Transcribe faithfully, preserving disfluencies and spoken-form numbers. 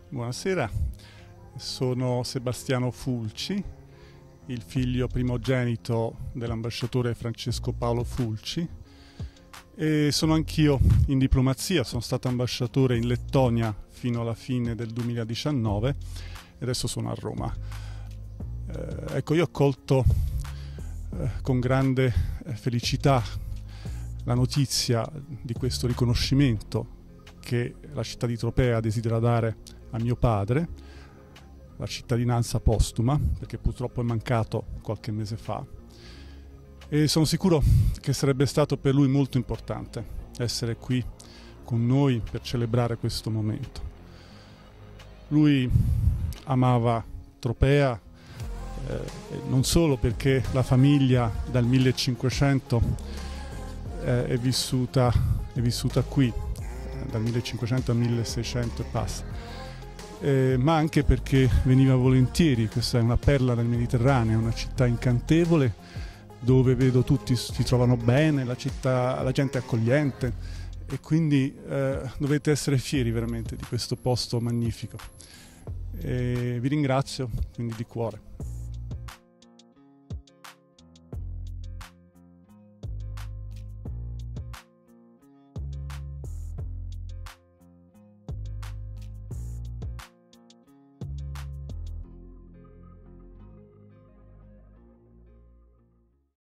Buonasera, sono Sebastiano Fulci, il figlio primogenito dell'ambasciatore Francesco Paolo Fulci, e sono anch'io in diplomazia. Sono stato ambasciatore in Lettonia fino alla fine del duemiladiciannove e adesso sono a Roma. Eh, ecco, io ho colto eh, con grande felicità la notizia di questo riconoscimento che la città di Tropea desidera dare a mio padre, la cittadinanza postuma, perché purtroppo è mancato qualche mese fa, e sono sicuro che sarebbe stato per lui molto importante essere qui con noi per celebrare questo momento. Lui amava Tropea eh, non solo perché la famiglia dal millecinquecento eh, è vissuta, è vissuta qui, eh, dal millecinquecento al milleseicento e passa, Eh, ma anche perché veniva volentieri. Questa è una perla del Mediterraneo, una città incantevole dove vedo tutti si trovano bene, la, città, la gente è accogliente, e quindi eh, dovete essere fieri veramente di questo posto magnifico. E vi ringrazio quindi di cuore.